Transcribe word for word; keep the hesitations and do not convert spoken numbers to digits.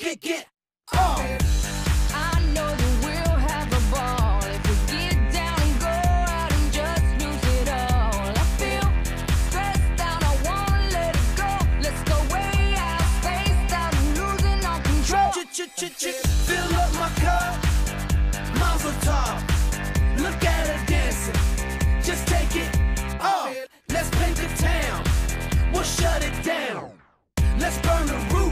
get, get, oh. I know that we'll have a ball if we get down and go out and just lose it all. I feel stressed out, I wanna let it go. Let's go way out, spaced out, and losing all control. Fill up my cup, Mazel tov. Look at her dancing, just take it off. Let's paint the town, we'll shut it down. Let's burn the roof.